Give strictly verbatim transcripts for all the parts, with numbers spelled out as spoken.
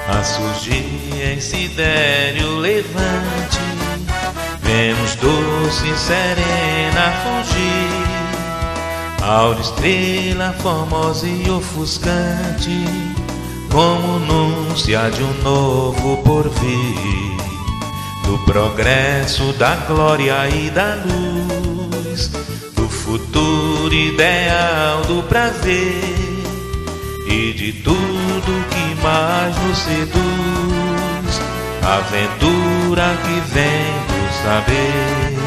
A surgir em Sidério levante, vemos doce e serena fugir. Aura estrela formosa e ofuscante, como núncia de um novo porvir, do progresso, da glória e da luz, do futuro ideal do prazer e de tudo que mais nos seduz, aventura que vem do saber.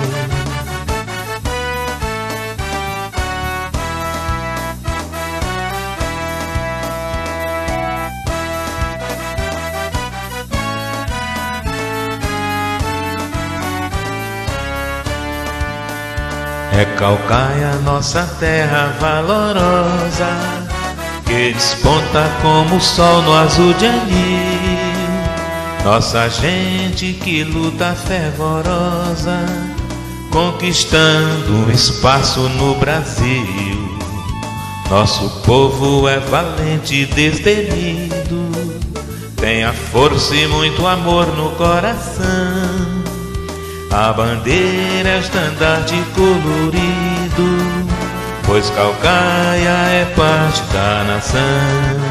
É Caucaia, nossa terra valorosa, que desponta como o sol no azul de anil. Nossa gente que luta fervorosa, conquistando um espaço no Brasil. Nosso povo é valente e destemido, tem a força e muito amor no coração. A bandeira é estandarte colorido, pois Caucaia é parte da nação.